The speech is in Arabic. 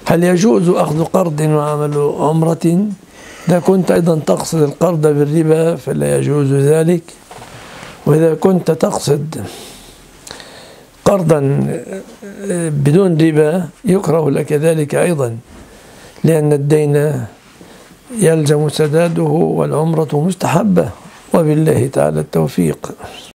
هل يجوز أخذ قرض وعمل عمرة؟ إذا كنت أيضا تقصد القرض بالربا فلا يجوز ذلك، وإذا كنت تقصد قرضا بدون ربا يكره لك ذلك أيضا، لأن الدين يلزم سداده والعمرة مستحبة، وبالله تعالى التوفيق.